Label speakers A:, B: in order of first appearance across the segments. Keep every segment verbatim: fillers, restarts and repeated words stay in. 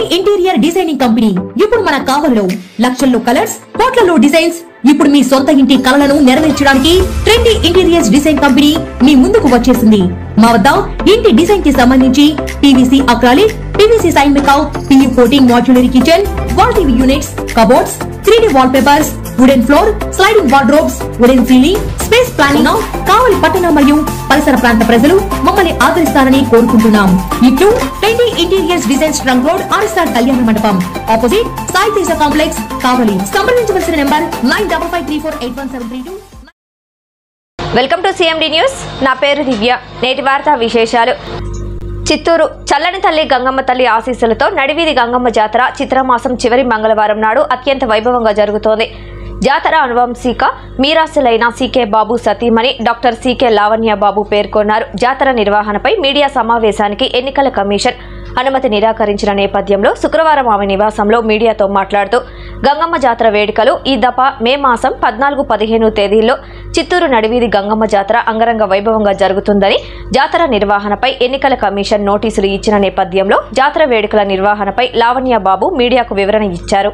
A: Interior designing company ఇప్పుడు మన కావలిలో లక్షల్లో కలర్స్, కోట్లలో డిజైన్స్. ఇప్పుడు మీ సొంత ఇంటి కలలను నెరవేర్చడానికి ట్రెండీ ఇంటీరియర్స్ డిజైన్ కంపెనీ మీ ముందుకు వచ్చేసింది. మా వద్ద ఇంటి డిజైన్ కి సంబంధించి పీవీసీ అక్రాలిక్, పీవీసీ సైన్ మేకౌట్, PU coating modular kitchen, wall TV units, cupboards, three D wall papers, wooden floor, sliding wardrobes, wooden ceiling, space planning. Kavali పట్టణ మరియు పరిసర ప్రాంత ప్రజలు మమ్మల్ని ఆదరిస్తారని కోరుకుంటున్నాం. ఇట్లు trendy interiors designs trunk road, RSR Kalyana Mandapam, opposite Sai Teja complex, Kavali. సంప్రదించవలసిన number nine double five three four eight one seven three two.
B: Welcome to CMD news. నా పేరు దివ్య. నేటి వార్తా విశేషాలు. చిత్తూరు చల్లని తల్లి గంగమ్మ తల్లి ఆశీస్సులతో నడివీధి గంగమ్మ జాతర చిత్రమాసం చివరి మంగళవారం నాడు అత్యంత వైభవంగా జరుగుతోంది. జాతర అనువంశిక మీరాసులైన సీకే బాబు సతీమణి డాక్టర్ సీకే లావణ్య బాబు పేర్కొన్నారు. జాతర నిర్వహణపై మీడియా సమావేశానికి ఎన్నికల కమిషన్ అనుమతి నిరాకరించిన నేపథ్యంలో శుక్రవారం ఆమె నివాసంలో మీడియాతో మాట్లాడుతూ గంగమ్మ జాతర వేడుకలు ఈ దఫా మే మాసం పద్నాలుగు పదిహేను తేదీల్లో చిత్తూరు నడివీధి గంగమ్మ జాతర అంగరంగ వైభవంగా జరుగుతుందని, జాతర నిర్వహణపై ఎన్నికల కమిషన్ నోటీసులు ఇచ్చిన నేపథ్యంలో జాతర వేడుకల నిర్వహణపై లావణ్య బాబు మీడియాకు వివరణ ఇచ్చారు.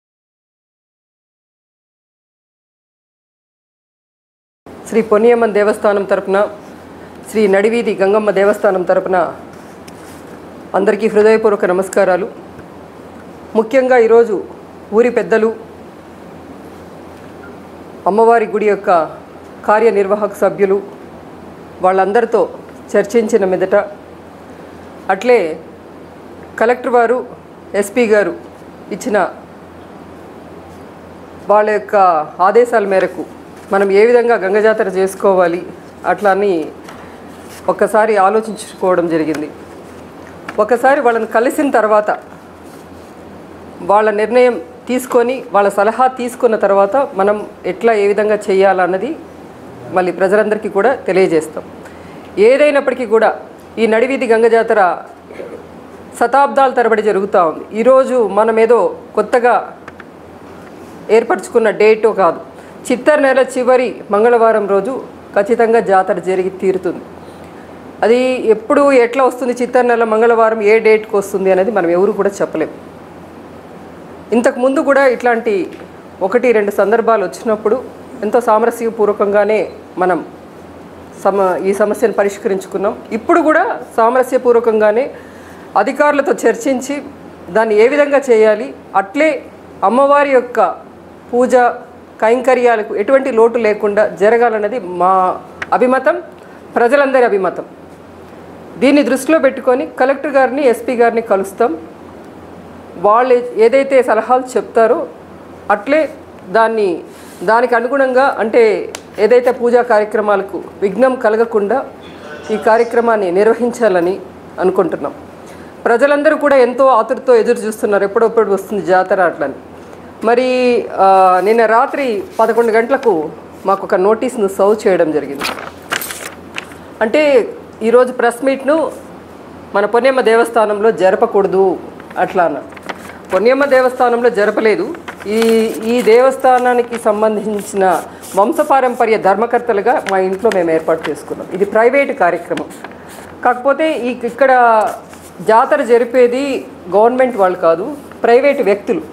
C: శ్రీ పొన్నియమ్మ దేవస్థానం తరపున, శ్రీ నడివీధి గంగమ్మ దేవస్థానం తరపున అందరికీ హృదయపూర్వక నమస్కారాలు. ముఖ్యంగా ఈరోజు ఊరి పెద్దలు, అమ్మవారి గుడి యొక్క కార్యనిర్వాహక సభ్యులు వాళ్ళందరితో చర్చించిన మీదట, అట్లే కలెక్టర్ వారు, ఎస్పీ గారు ఇచ్చిన వాళ్ళ యొక్క ఆదేశాల మేరకు మనం ఏ విధంగా గంగ జాతర చేసుకోవాలి అట్లా అని ఒక్కసారి ఆలోచించుకోవడం జరిగింది. ఒకసారి వాళ్ళని కలిసిన తర్వాత వాళ్ళ నిర్ణయం తీసుకొని, వాళ్ళ సలహా తీసుకున్న తర్వాత మనం ఎట్లా ఏ విధంగా చేయాలన్నది మళ్ళీ ప్రజలందరికీ కూడా తెలియజేస్తాం. ఏదైనప్పటికీ కూడా ఈ నడివీధి గంగ జాతర శతాబ్దాల తరబడి జరుగుతూ ఉంది. ఈరోజు మనం ఏదో కొత్తగా ఏర్పరచుకున్న డేటో కాదు. చిత్తర నెల చివరి మంగళవారం రోజు ఖచ్చితంగా జాతర జరిగి తీరుతుంది. అది ఎప్పుడు ఎట్లా వస్తుంది, చిత్తర నెల మంగళవారం ఏ డేట్కి వస్తుంది అనేది మనం ఎవరు కూడా చెప్పలేం. ఇంతకుముందు కూడా ఇట్లాంటి ఒకటి రెండు సందర్భాలు వచ్చినప్పుడు ఎంతో సామరస్యపూర్వకంగానే మనం సమ ఈ సమస్యను పరిష్కరించుకున్నాం. ఇప్పుడు కూడా సామరస్యపూర్వకంగానే అధికారులతో చర్చించి దాన్ని ఏ విధంగా చేయాలి, అట్లే అమ్మవారి యొక్క పూజ కైంకర్యాలకు ఎటువంటి లోటు లేకుండా జరగాలన్నది మా అభిమతం, ప్రజలందరి అభిమతం. దీన్ని దృష్టిలో పెట్టుకొని కలెక్టర్ గారిని, ఎస్పీ గారిని కలుస్తాం. వాళ్ళు ఏదైతే సలహాలు చెప్తారో అట్లే దాన్ని దానికి అనుగుణంగా, అంటే ఏదైతే పూజా కార్యక్రమాలకు విఘ్నం కలగకుండా ఈ కార్యక్రమాన్ని నిర్వహించాలని అనుకుంటున్నాం. ప్రజలందరూ కూడా ఎంతో ఆతురతో ఎదురు చూస్తున్నారు, ఎప్పుడెప్పుడు వస్తుంది జాతర అట్లని. మరి నిన్న రాత్రి పదకొండు గంటలకు మాకు ఒక నోటీస్ను సర్వ్ చేయడం జరిగింది. అంటే ఈరోజు ప్రెస్ మీట్ను మన పొన్నియమ్మ దేవస్థానంలో జరపకూడదు అట్లా అన్న. పొన్నియమ్మ దేవస్థానంలో జరపలేదు. ఈ ఈ దేవస్థానానికి సంబంధించిన వంశపారంపర్య ధర్మకర్తలుగా మా ఇంట్లో మేము ఏర్పాటు చేసుకున్నాం. ఇది ప్రైవేటు కార్యక్రమం. కాకపోతే ఈ ఇక్కడ జాతర జరిపేది గవర్నమెంట్ వాళ్ళు కాదు, ప్రైవేటు వ్యక్తులు.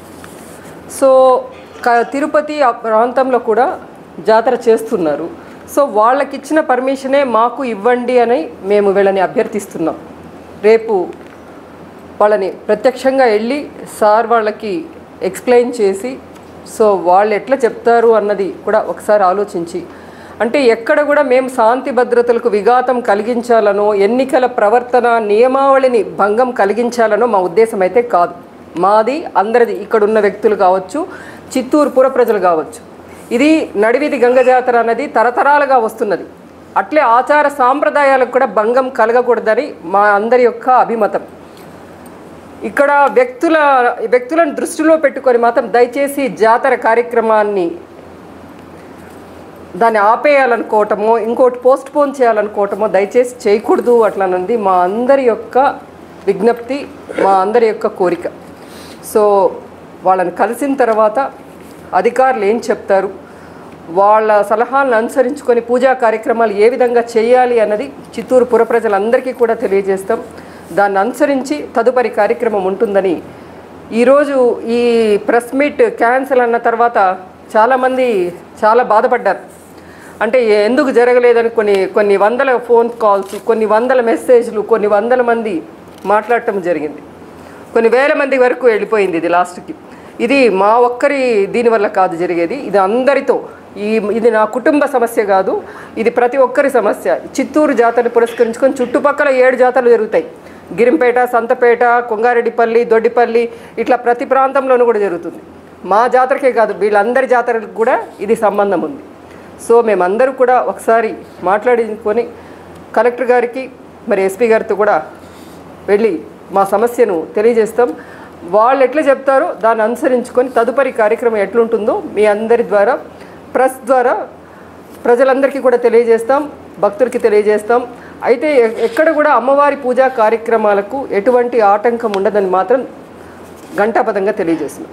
C: సో తిరుపతి ఆ ప్రాంతంలో కూడా జాతర చేస్తున్నారు. సో వాళ్ళకి ఇచ్చిన పర్మిషనే మాకు ఇవ్వండి అని మేము వీళ్ళని అభ్యర్థిస్తున్నాం. రేపు వాళ్ళని ప్రత్యక్షంగా వెళ్ళి సార్ వాళ్ళకి ఎక్స్ప్లెయిన్ చేసి, సో వాళ్ళు ఎట్లా చెప్తారు అన్నది కూడా ఒకసారి ఆలోచించి, అంటే ఎక్కడ కూడా మేము శాంతి భద్రతలకు విఘాతం కలిగించాలనో, ఎన్నికల ప్రవర్తన నియమావళిని భంగం కలిగించాలనో మా ఉద్దేశం అయితే కాదు. మాది అందరిది, ఇక్కడున్న వ్యక్తులు కావచ్చు, చిత్తూరు పుర ప్రజలు కావచ్చు. ఇది నడివీధి గంగ జాతర అనేది తరతరాలుగా వస్తున్నది. అట్లే ఆచార సాంప్రదాయాలకు కూడా భంగం కలగకూడదని మా అందరి యొక్క అభిమతం. ఇక్కడ వ్యక్తుల వ్యక్తులను దృష్టిలో పెట్టుకొని మాత్రం దయచేసి జాతర కార్యక్రమాన్ని దాన్ని ఆపేయాలనుకోవటమో, ఇంకోటి పోస్ట్ పోన్ చేయాలనుకోవటమో దయచేసి చేయకూడదు అట్లనంది మా అందరి యొక్క విజ్ఞప్తి, మా అందరి యొక్క కోరిక. సో వాళ్ళని కలిసిన తర్వాత అధికారులు ఏం చెప్తారు, వాళ్ళ సలహాలను అనుసరించుకొని పూజా కార్యక్రమాలు ఏ విధంగా చేయాలి అన్నది చిత్తూరు పుర ప్రజలందరికీ కూడా తెలియజేస్తాం. దాన్ని అనుసరించి తదుపరి కార్యక్రమం ఉంటుందని ఈరోజు ఈ ప్రెస్ మీట్ క్యాన్సిల్ అన్న తర్వాత చాలామంది చాలా బాధపడ్డారు. అంటే ఎందుకు జరగలేదని కొన్ని కొన్ని వందల ఫోన్ కాల్స్, కొన్ని వందల మెసేజ్లు, కొన్ని వందల మంది మాట్లాడటం జరిగింది. కొన్ని వేల మంది వరకు వెళ్ళిపోయింది ఇది లాస్ట్కి. ఇది మా ఒక్కరి దీనివల్ల కాదు జరిగేది, ఇది అందరితో. ఈ ఇది నా కుటుంబ సమస్య కాదు, ఇది ప్రతి ఒక్కరి సమస్య. చిత్తూరు జాతరని పురస్కరించుకొని చుట్టుపక్కల ఏడు జాతరలు జరుగుతాయి. గిరింపేట, సంతపేట, కొంగారెడ్డిపల్లి, దొడ్డిపల్లి, ఇట్లా ప్రతి ప్రాంతంలోనూ కూడా జరుగుతుంది. మా జాతరకే కాదు, వీళ్ళందరి జాతరలకు కూడా ఇది సంబంధం ఉంది. సో మేమందరూ కూడా ఒకసారి మాట్లాడుకొని కలెక్టర్ గారికి మరి ఎస్పీ గారితో కూడా వెళ్ళి మా సమస్యను తెలియజేస్తాం. వాళ్ళు ఎట్లా చెప్తారో దాన్ని అనుసరించుకొని తదుపరి కార్యక్రమం ఎట్లుంటుందో మీ అందరి ద్వారా, ప్రెస్ ద్వారా ప్రజలందరికీ కూడా తెలియజేస్తాం, భక్తులకి తెలియజేస్తాం. అయితే ఎక్కడ కూడా అమ్మవారి పూజా కార్యక్రమాలకు ఎటువంటి ఆటంకం ఉండదని మాత్రం ఘంటాపథంగా తెలియజేస్తున్నాం.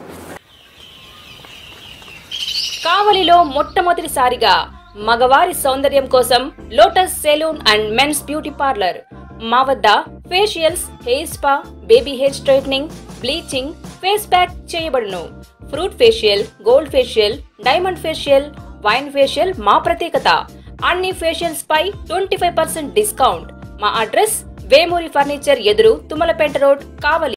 D: కావలిలో మొట్టమొదటిసారిగా మగవారి సౌందర్యం కోసం Lotus salon and men's beauty parlour. మా వద్ద facials, hair spa, baby hair straightening, bleaching, face pack చేయబడును. Fruit facial, gold facial, diamond facial, wine facial మా ప్రత్యేకత. అన్ని ఫేషియల్స్ పై ట్వంటీ ఫైవ్ పర్సెంట్ డిస్కౌంట్. మా అడ్రస్ వేమూరి ఫర్నిచర్ ఎదురు, తుమ్మలపేట రోడ్, కావలి.